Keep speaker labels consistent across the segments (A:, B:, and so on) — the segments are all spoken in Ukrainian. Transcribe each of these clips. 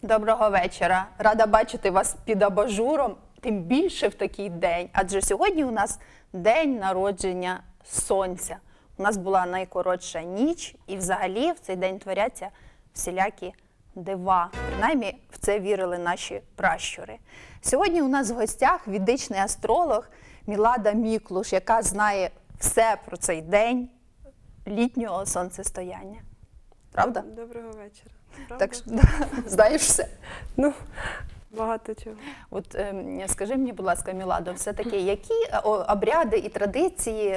A: Доброго вечора. Рада бачити вас під абажуром, тим більше в такий день. Адже сьогодні у нас день народження сонця. У нас була найкоротша ніч, і взагалі в цей день творяться всілякі дива. Принаймні в це вірили наші пращури. Сьогодні у нас в гостях відичний астролог Мілада Міклуш, яка знає все про цей день літнього сонцестояння. Правда?
B: Доброго вечора. Правда?
A: Так, знаєш все.
B: Ну, багато чого.
A: От скажи мені, будь ласка, Міладо, все-таки які обряди і традиції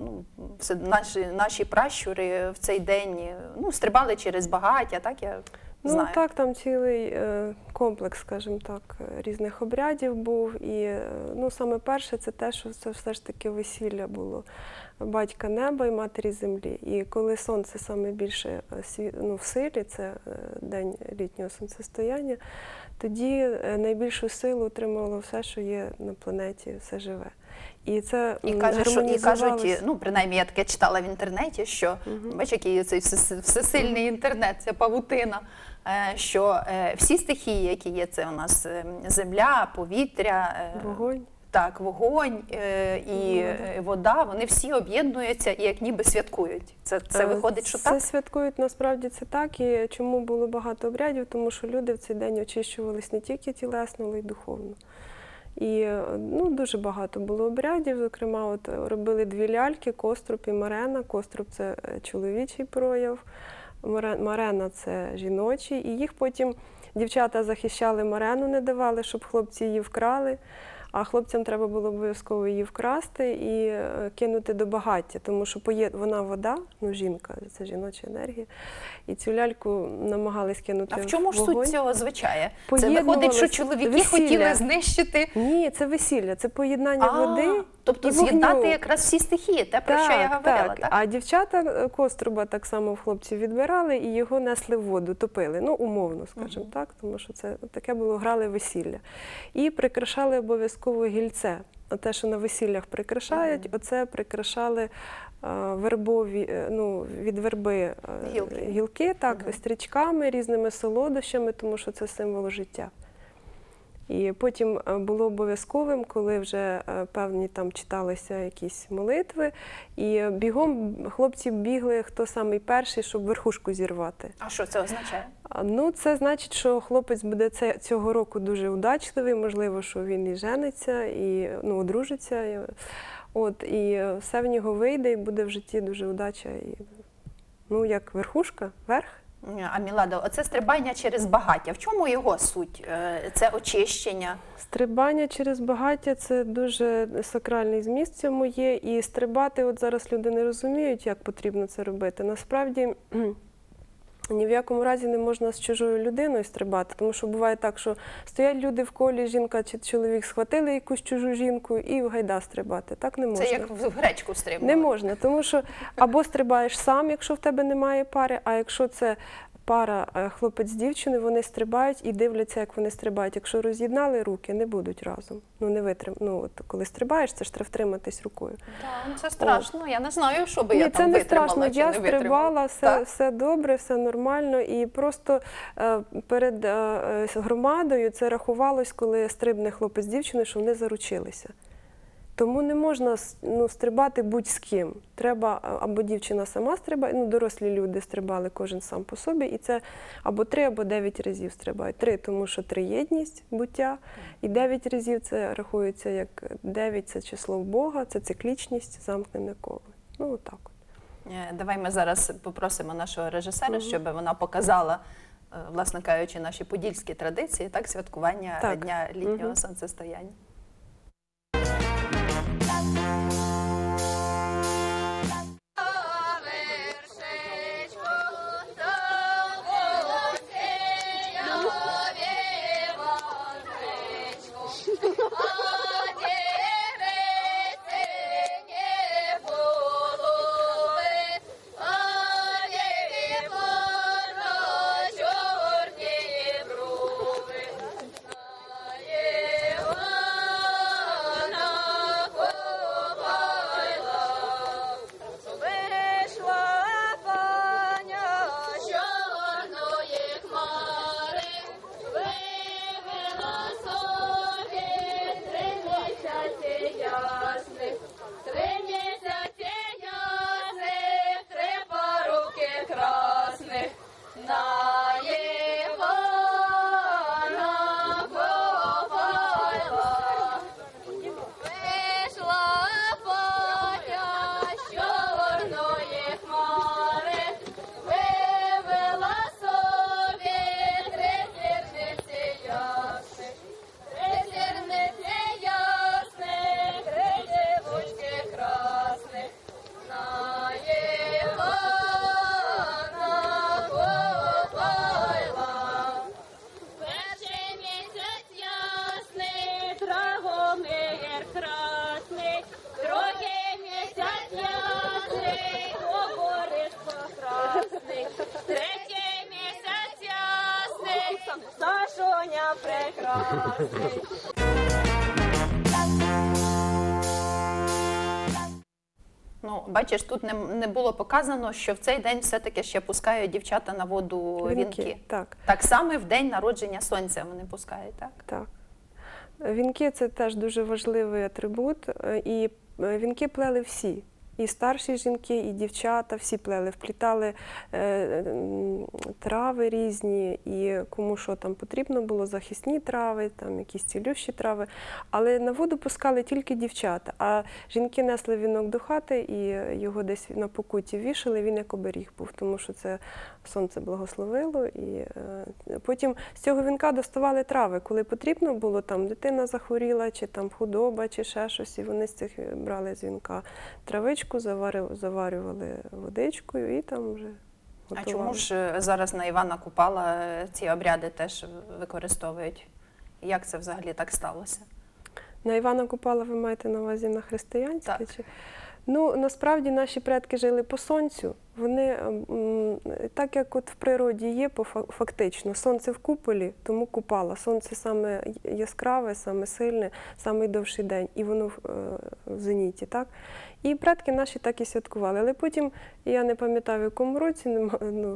A: наші пращури в цей день стрибали через багаття, так я знаю?
B: Ну так, там цілий комплекс, скажімо так, різних обрядів був. І саме перше це те, що це все ж таки весілля було батька неба і матері землі. І коли сонце саме більше в силі, це день літнього сонцестояння, тоді найбільшу силу отримувало все, що є на планеті, все живе. І це
A: кажуть, принаймні я таке читала в інтернеті, що, бач, який цей всесильний інтернет, ця павутина, що всі стихії, які є, це у нас земля, повітря,
B: вогонь.
A: Так, вогонь і вода, вони всі об'єднуються і як ніби святкують. Це виходить, що так?
B: Це святкують, насправді це так. І чому було багато обрядів? Тому що люди в цей день очищувались не тільки тілесно, але й духовно. І дуже багато було обрядів, зокрема, от робили дві ляльки, Коструб і Марена. Коструб – це чоловічий прояв, Марена – це жіночий. І їх потім дівчата захищали Марену, не давали, щоб хлопці її вкрали. А хлопцям треба було обов'язково її вкрасти і кинути до багаття, тому що вона вода, жінка, це жіноча енергія, і цю ляльку намагались кинути в вогонь.
A: А в чому ж суть цього звичая? Це виходить, що чоловіки хотіли знищити?
B: Ні, це весілля, це поєднання води.
A: Тобто з'єднати якраз всі стихії, те, про що я говорила, так?
B: А дівчата Коструба так само в хлопців відбирали і його несли в воду, топили, умовно, скажімо так, тому що це таке було, грали весілля. І прикрашали обов'язково гільце. Те, що на весіллях прикрашають, оце прикрашали вербові, від верби гілки, так, стрічками, різними солодощами, тому що це символ життя. І потім було обов'язковим, коли вже певні там читалися якісь молитви, і бігом хлопці бігли, хто самий перший, щоб верхушку зірвати.
A: А що це означає?
B: Це значить, що хлопець буде цього року дуже удачливий, можливо, що він і жениться, і одружиться. І все в нього вийде, і буде в житті дуже удача. І, як верхушка, верх.
A: А Міладо, оце стрибання через багаття, в чому його суть? Це очищення?
B: Стрибання через багаття – це дуже сакральний зміст в цьому є. І стрибати, от зараз люди не розуміють, як потрібно це робити. Насправді, ні в якому разі не можна з чужою людиною стрибати, тому що буває так, що стоять люди в колі, жінка чи чоловік схватили якусь чужу жінку і гайда стрибати. Так не можна.
A: Це як в гречку стрибати?
B: Не можна, тому що або стрибаєш сам, якщо в тебе немає пари, а якщо це пара хлопець з дівчиною, вони стрибають і дивляться, як вони стрибають. Якщо роз'єднали руки, не будуть разом. Коли стрибаєш, це ж треба втриматись рукою.
A: Так, це страшно. Я не знаю, що би я там витримала чи не витримала.
B: Ні, це не страшно. Я стрибала, все добре, все нормально. І просто перед громадою це рахувалось, коли стрибне хлопець з дівчиною, що вони заручилися. Тому не можна стрибати будь-з ким. Треба або дівчина сама стрибає, дорослі люди стрибали кожен сам по собі, і це або 3, або 9 разів стрибають. 3, тому що триєдність буття, і 9 разів це рахується як 9 – це число Бога, це циклічність, замкнене коло. Отак от.
A: Давай ми зараз попросимо нашого режисера, щоб вона показала, власне кажучи, наші подільські традиції, так, святкування Дня літнього сонцестояння. прекрасний. Ну, бачиш, тут не було показано, що в цей день все-таки ще пускають дівчата на воду вінки.
B: Так.
A: Так само і в день народження сонця вони пускають, так?
B: Так. Вінки – це теж дуже важливий атрибут, і вінки плели всі. І старші жінки, і дівчата, всі плели, вплітали трави різні, і кому що там потрібно було, захисні трави, там якісь цілющі трави. Але на воду пускали тільки дівчата, а жінки несли вінок до хати і його десь на покуті вішали, він як оберіг був, тому що це сонце благословило. І потім з цього вінка доставали трави, коли потрібно було, там дитина захворіла, чи там худоба, чи ще щось, і вони з цих брали з вінка травичку, заварювали водичкою і там вже готували.
A: А чому ж зараз на Івана Купала ці обряди теж використовують? Як це взагалі так сталося?
B: На Івана Купала ви маєте на увазі на християнське?
A: Так.
B: Чи? Ну, насправді наші предки жили по сонцю. Вони, так як от в природі є, фактично, сонце в куполі, тому Купала. Сонце саме яскраве, саме сильне, саме довший день, і воно в зеніті, так? І предки наші так і святкували. Але потім, я не пам'ятаю, в якому році,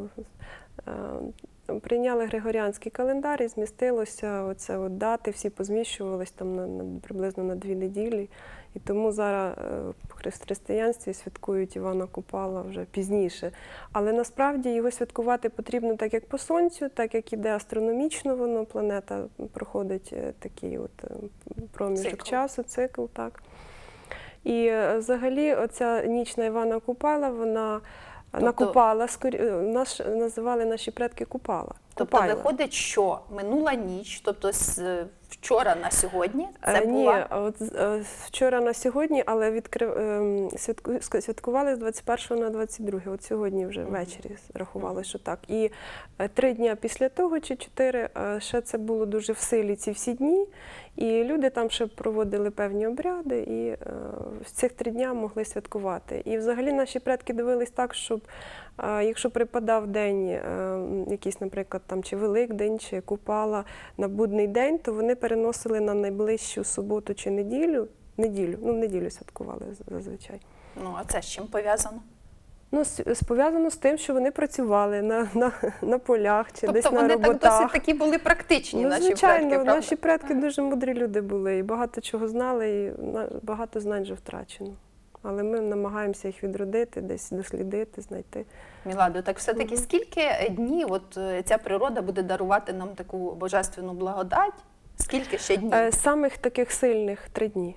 B: прийняли григоріанський календар і змістилося оце от дати, всі позміщувались там приблизно на 2 неділі. І тому зараз в християнстві святкують Івана Купала вже пізніше. Але насправді його святкувати потрібно так, як по сонцю, так як іде астрономічно воно, планета проходить такий от проміжок часу, цикл, так. І взагалі оця ніч на Івана Купала, вона на Купала, називали наші предки Купала.
A: Тобто виходить, що минула ніч, тобто з вчора на сьогодні, це
B: Ні,
A: була...
B: от вчора на сьогодні, але святкували з 21 на 22, от сьогодні вже ввечері рахували, що так. І 3 дні після того, чи 4, ще це було дуже в силі ці всі дні, і люди там ще проводили певні обряди, і в цих 3 дні могли святкувати. І взагалі наші предки дивились так, щоб якщо припадав день якийсь, наприклад, там чи Великдень, чи Купала на будний день, то вони переносили на найближчу суботу чи неділю, в неділю святкували зазвичай.
A: Ну, а це з чим пов'язано?
B: Ну, пов'язано з тим, що вони працювали на полях чи
A: тобто
B: десь на роботах.
A: Тобто вони так досить такі були практичні, наші
B: звичайно,
A: предки, правда?
B: наші предки дуже мудрі люди були, і багато чого знали, і багато знань вже втрачено. Але ми намагаємося їх відродити, десь дослідити, знайти.
A: Міладо, так все-таки скільки днів от ця природа буде дарувати нам таку божественну благодать? Скільки ще днів?
B: Самих таких сильних 3 дні.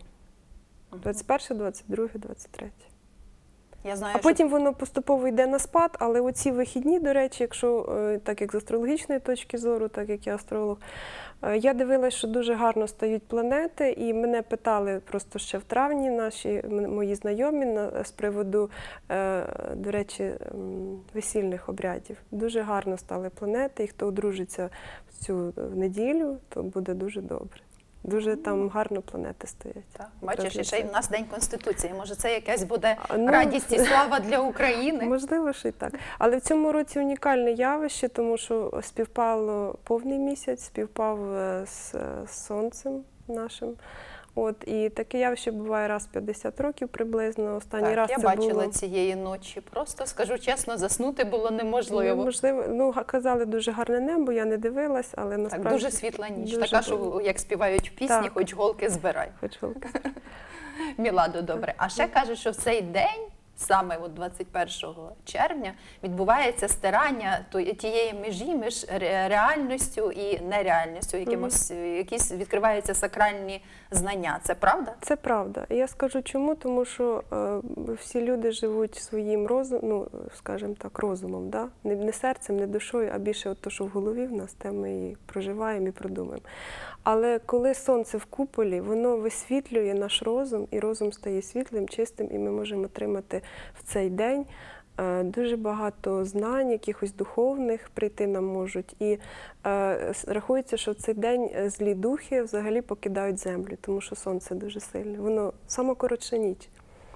B: 21, 22, 23.
A: Я знаю,
B: а потім воно поступово йде на спад, але оці вихідні, до речі, якщо так як з астрологічної точки зору, так як я астролог, я дивилася, що дуже гарно стають планети, і мене питали просто ще в травні мої знайомі з приводу, до речі, весільних обрядів. Дуже гарно стали планети, і хто одружиться в цю неділю, то буде дуже добре. Дуже там гарно планети стоять.
A: Так, бачиш, і ще й в нас День Конституції. Може, це якась буде радість і слава для України?
B: Можливо, що й так. Але в цьому році унікальне явище, тому що співпало повний місяць, співпав з сонцем нашим. От, і таке явище буває раз в 50 років приблизно. Останній раз
A: я
B: це
A: бачила
B: було...
A: цієї ночі. Просто, скажу чесно, заснути було неможливо.
B: Неможливо. Казали, дуже гарне небо, я не дивилась, але насправді...
A: Так, дуже світла ніч. Дуже... Така, що, як співають в пісні, так. Хоч голки збирай.
B: Хоч голки.
A: Міладо, добре. А ще кажуть, що в цей день, саме от 21 червня, відбувається стирання тієї межі між реальністю і нереальністю. Якісь відкриваються сакральні знання. Це правда?
B: Це правда. Я скажу чому, тому що всі люди живуть своїм розумом, скажімо так, розумом, да? Не серцем, не душою, а більше от то, що в голові в нас, те ми і проживаємо і продумаємо. Але коли сонце в куполі, воно висвітлює наш розум, і розум стає світлим, чистим, і ми можемо отримати в цей день дуже багато знань, якихось духовних прийти нам можуть. І рахується, що в цей день злі духи взагалі покидають землю, тому що сонце дуже сильне. Воно сама коротша ніч.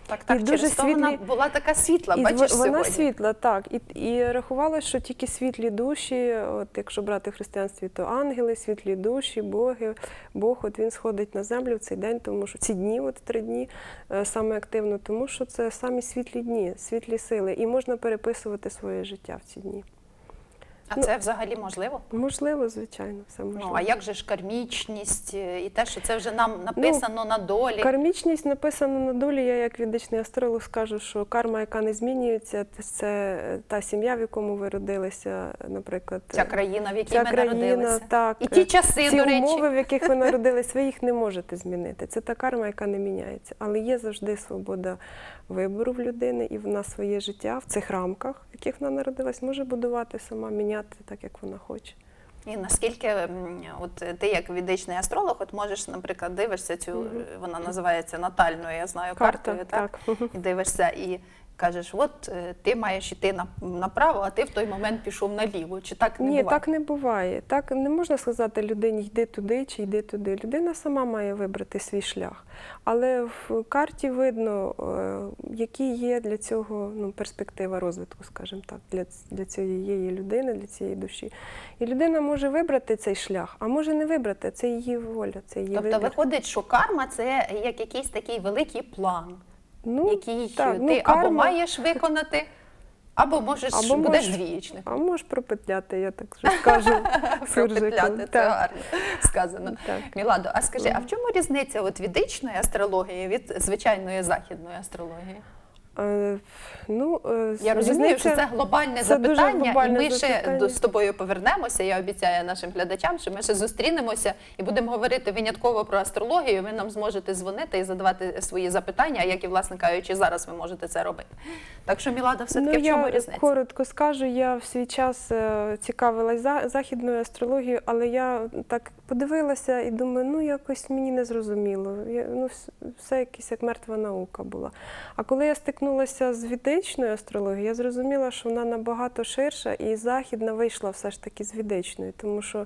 A: Так, так,
B: І
A: через
B: дуже
A: то вона
B: світлі-
A: була така світла,
B: І
A: бачиш,
B: вона
A: сьогодні.
B: світла, так. І рахувалося, що тільки світлі душі, от якщо брати в християнстві, то ангели, світлі душі, боги, Бог, от він сходить на землю в цей день, тому що ці дні, от 3 дні, саме активно, тому що це самі світлі дні, світлі сили. І можна переписувати своє життя в ці дні.
A: А це взагалі можливо?
B: Можливо, звичайно, все можливо.
A: Ну, а як же ж кармічність і те, що це вже нам написано на долі?
B: Кармічність написана на долі. Я як ведичний астролог скажу, що карма, яка не змінюється, це та сім'я, в якому ви родилися, наприклад.
A: Ця країна, в якій
B: Ця
A: ми
B: країна,
A: народилися.
B: так.
A: І ті часи,
B: Ці
A: до речі.
B: умови, в яких ви народились, ви їх не можете змінити. Це та карма, яка не міняється. Але є завжди свобода вибору в людини, і вона своє життя в цих рамках, в яких вона народилась, може будувати сама, міняти так, як вона хоче.
A: І наскільки от ти як ведичний астролог, от можеш, наприклад, дивишся цю, вона називається натальною, я знаю,
B: Карта,
A: картою, так?
B: так.
A: І дивишся і кажеш, от ти маєш йти направо, а ти в той момент пішов наліво. Чи так не
B: Ні,
A: буває?
B: так не буває. Так не можна сказати людині, йди туди чи йди туди. Людина сама має вибрати свій шлях. Але в карті видно, які є для цього перспектива розвитку, скажімо так, для цієї людини, для цієї душі. І людина може вибрати цей шлях, а може не вибрати. Це її воля, це її
A: Тобто
B: вибір.
A: виходить, що карма – це як якийсь такий великий план, який
B: так,
A: ти
B: карма-
A: або маєш виконати, або можеш будеш двієчником.
B: А можеш пропетляти, я так вже скажу.
A: Пропетляти, це
B: Так.
A: гарно сказано.
B: Так.
A: Міладо, а скажи, а в чому різниця от ведичної астрології від звичайної західної астрології? Я розумію, що це глобальне
B: це дуже
A: запитання,
B: глобальне
A: і ми ще
B: запитання.
A: з тобою повернемося. Я обіцяю нашим глядачам, що ми ще зустрінемося і будемо говорити винятково про астрологію. Ви нам зможете дзвонити і задавати свої запитання, як і, власне кажучи, зараз ви можете це робити. Так що, Мілада, все-таки в чому
B: Я
A: різниця?
B: коротко скажу, я в свій час цікавилась західною астрологією, але я так подивилася і думаю, якось мені не зрозуміло. Все якась як мертва наука була. А коли я стикнулася з ведичною астрологією, я зрозуміла, що вона набагато ширша, і західна вийшла все ж таки з ведичної, тому що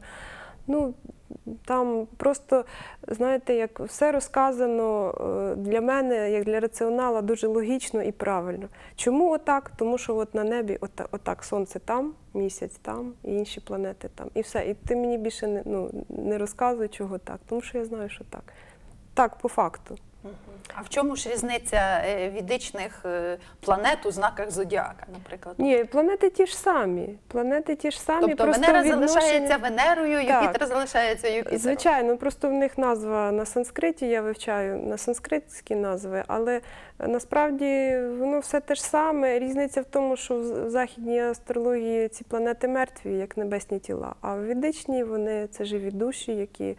B: там просто, знаєте, як все розказано для мене, як для раціонала, дуже логічно і правильно. Чому отак? Тому що от на небі отак сонце там, місяць там, і інші планети там. І все. І ти мені більше не розказуй, чого так, тому що я знаю, що так. Так, по факту.
A: А в чому ж різниця ведичних планет у знаках зодіака, наприклад?
B: Ні, планети ті ж самі.
A: Тобто
B: просто
A: Венера
B: відношення-
A: залишається Венерою,
B: Так.
A: Юпітер залишається Юпітером.
B: Звичайно, просто в них назва на санскриті, я вивчаю на санскритські назви, але насправді воно все те ж саме. Різниця в тому, що в західній астрології ці планети мертві, як небесні тіла, а в ведичній вони це живі душі, які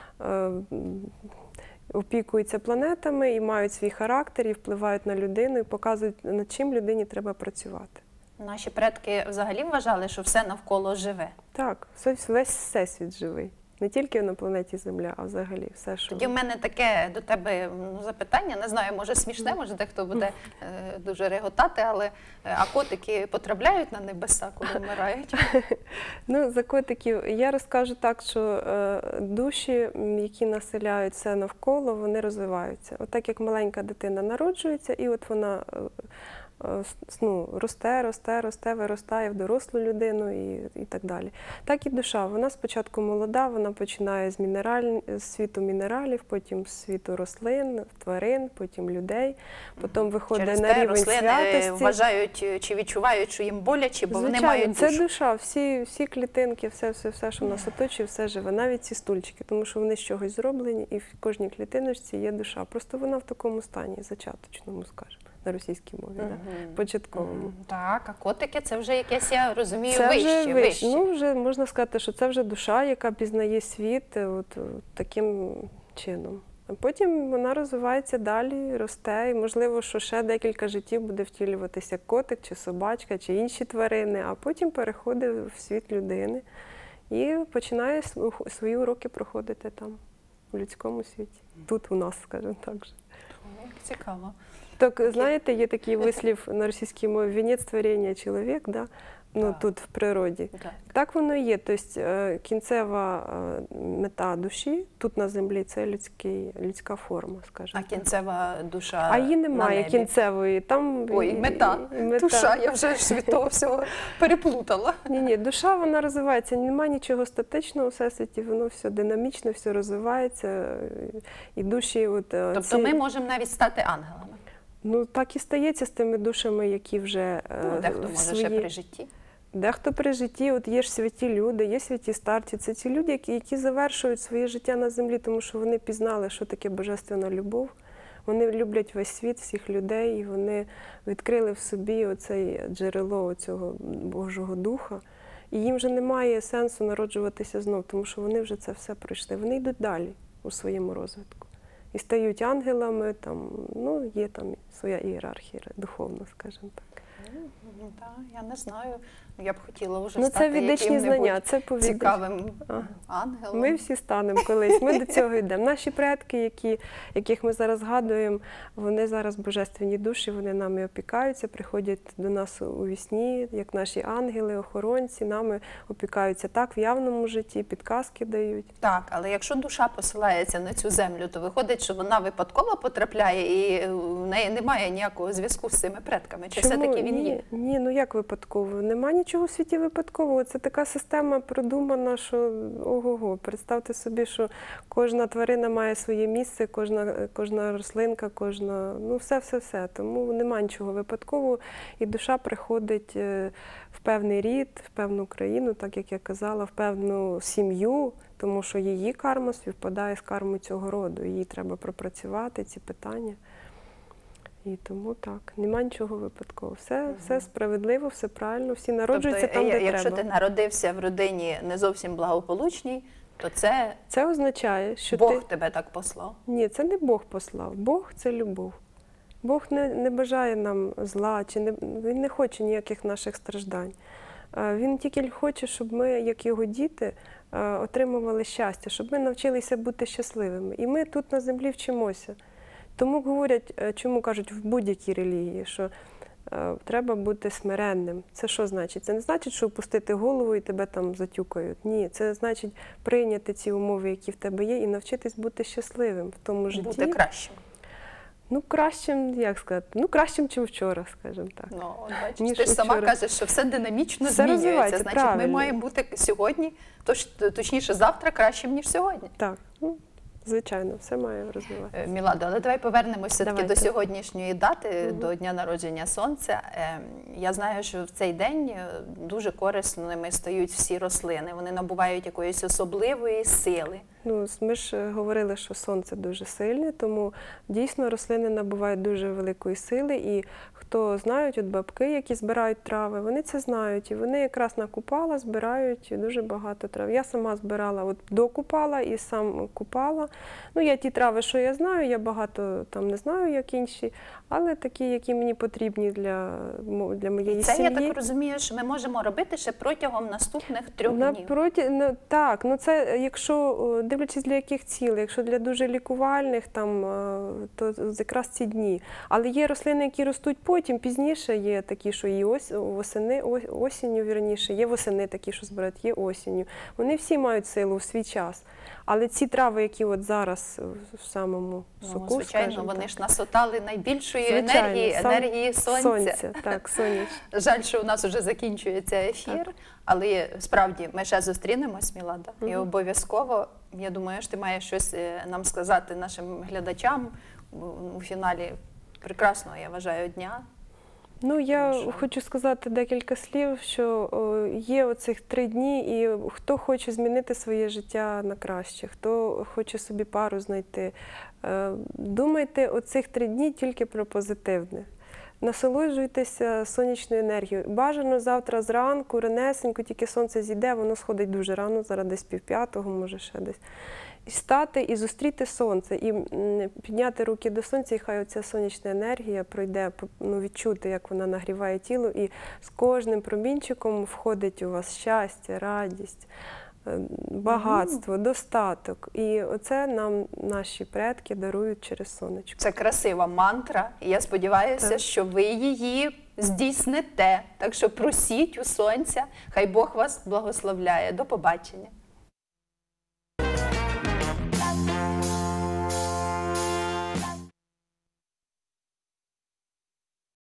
B: опікуються планетами і мають свій характер, і впливають на людину, і показують, над чим людині треба працювати.
A: Наші предки взагалі вважали, що все навколо живе.
B: Так, весь всесвіт живий. Не тільки на планеті Земля, а взагалі все, що...
A: Тоді в мене таке до тебе запитання, не знаю, може смішне, може дехто буде дуже реготати, але а котики потрапляють на небеса, коли вмирають?
B: За котиків я розкажу так, що душі, які населяють все навколо, вони розвиваються. Отак як маленька дитина народжується, і от вона росте, виростає в дорослу людину і так далі. Так і душа. Вона спочатку молода, вона починає з світу мінералів, потім з світу рослин, тварин, потім людей, потім виходить
A: Через
B: на
A: те
B: рівень
A: рослини
B: святості.
A: вважають чи відчувають, що їм боляче, бо вони мають душу.
B: Це душа, всі клітинки, все, що нас оточує, все живе, навіть ці стульчики, тому що вони з чогось зроблені, і в кожній клітиночці є душа. Просто вона в такому стані, зачаточному, скажімо, на російській мові, початковому.
A: Так, а котики це вже якесь, я розумію,
B: Це
A: вище.
B: вище. Вже можна сказати, що це вже душа, яка пізнає світ таким чином. А потім вона розвивається далі, росте, і можливо, що ще декілька життів буде втілюватися котик, чи собачка, чи інші тварини, а потім переходить в світ людини і починає свої уроки проходити там, у людському світі. Тут у нас, скажімо так же.
A: Цікаво.
B: Так, знаєте, є такий вислів на російській мові «венець творіння – чоловік», да? Ну,
A: Так.
B: тут в природі.
A: Так.
B: Так воно і є. Тобто кінцева мета душі тут на землі це людська форма, скажімо.
A: А кінцева душа
B: А її
A: на
B: немає
A: небі?
B: кінцевої. Там
A: Ой, мета. Душа, я вже ж від того всього переплутала.
B: Ні, душа вона розвивається. Немає нічого статичного у всесвіті, воно все динамічно, все розвивається. І душі,
A: Тобто ми можемо навіть стати ангелами.
B: Ну так і стається з тими душами, які вже
A: Ну, дехто може ще при житті.
B: Дехто при житті, от є ж святі люди, є святі старці. Це ті люди, які завершують своє життя на землі, тому що вони пізнали, що таке божественна любов. Вони люблять весь світ, всіх людей, і вони відкрили в собі оце джерело цього Божого Духа. І їм вже немає сенсу народжуватися знов, тому що вони вже це все пройшли. Вони йдуть далі у своєму розвитку. І стають ангелами, там, ну, є там своя ієрархія духовна, скажімо так.
A: Так, я не знаю. Я б хотіла вже
B: Ну,
A: стати
B: це віддячні знання, це
A: цікавим ангелом.
B: Ми всі станемо колись, ми до цього йдемо. Наші предки, яких ми зараз згадуємо, вони зараз божественні душі, вони нами опікаються, приходять до нас у вісні, як наші ангели, охоронці, нами опікаються так в явному житті, підказки дають.
A: Так, але якщо душа посилається на цю землю, то виходить, що вона випадково потрапляє і в неї немає ніякого зв'язку з цими предками. Чи все-таки він є?
B: Ні, ну як випадково? Нема нічого в світі випадкового. Це така система продумана, що ого-го. Представте собі, що кожна тварина має своє місце, кожна рослинка, ну все. Тому нема нічого випадкового. І душа приходить в певний рід, в певну країну, так як я казала, в певну сім'ю, тому що її карма співпадає з кармою цього роду. Їй треба пропрацювати ці питання. І тому так, нема нічого випадкового. Все справедливо, все правильно, всі народжуються там, де треба.
A: Якщо ти народився в родині не зовсім благополучній, то
B: це означає, що
A: Бог тебе так послав.
B: Ні, це не Бог послав. Бог – це любов. Бог не бажає нам зла, Він не хоче ніяких наших страждань. Він тільки хоче, щоб ми, як його діти, отримували щастя, щоб ми навчилися бути щасливими. І ми тут на землі вчимося. Тому говорять, чому кажуть в будь-якій релігії, що треба бути смиренним. Це що значить? Це не значить, що опустити голову і тебе там затюкають. Ні, це значить прийняти ці умови, які в тебе є, і навчитись бути щасливим в тому житті.
A: Бути кращим.
B: Ну, кращим, як сказати, ну, кращим, чим вчора, скажімо так.
A: Ну, бачиш, ти ж сама кажеш, що все динамічно
B: все
A: змінюється. Значить,
B: правильно.
A: ми маємо бути сьогодні, точніше, завтра кращим, ніж сьогодні.
B: Так, ну, звичайно, все має розвиватися.
A: Міладо, але давай повернемося все-таки до сьогоднішньої дати,
B: Угу.
A: до Дня народження Сонця. Я знаю, що в цей день дуже корисними стають всі рослини. Вони набувають якоїсь особливої сили.
B: Ну, ми ж говорили, що сонце дуже сильне, тому дійсно рослини набувають дуже великої сили. І хто знають, от бабки, які збирають трави, вони це знають. І вони якраз на Купала збирають дуже багато трав. Я сама збирала от до Купала і сам купала. Ну, я ті трави, що я знаю, я багато там не знаю, як інші, але такі, які мені потрібні для моєї
A: Це,
B: сім'ї.
A: я так розумію, що ми можемо робити ще протягом наступних 3 днів.
B: Так, ну це якщо, дивлячись для яких цілей, якщо для дуже лікувальних, там, то якраз ці дні. Але є рослини, які ростуть потім, пізніше, є такі, що і осінню, вірніше, є восени такі, що збирають, є осінню. Вони всі мають силу в свій час. Але ці трави, які от зараз в самому соку,
A: звичайно, вони
B: так,
A: ж насотали найбільшої
B: звичайно,
A: енергії сонця.
B: Так, сонячне.
A: Жаль, що у нас вже закінчується ефір,
B: Так.
A: але справді ми ще зустрінемось, Мілада, і обов'язково, я думаю, що ти маєш щось нам сказати нашим глядачам у фіналі прекрасного, я вважаю, дня.
B: Ну, я хочу сказати декілька слів, що є оцих 3 дні, і хто хоче змінити своє життя на краще, хто хоче собі пару знайти, думайте оцих 3 дні тільки про позитивне. Насолоджуйтеся сонячною енергією. Бажано завтра зранку, ранесенько, тільки сонце зійде, воно сходить дуже рано, зараз десь 5:30, може ще десь. І стати і зустріти сонце, і підняти руки до сонця, і хай оця сонячна енергія пройде, ну, відчути, як вона нагріває тіло, і з кожним промінчиком входить у вас щастя, радість, багатство, достаток. І оце нам наші предки дарують через сонечко.
A: Це красива мантра, і я сподіваюся,
B: Так.
A: що ви її здійсните. Так що просіть у сонця, хай Бог вас благословляє. До побачення.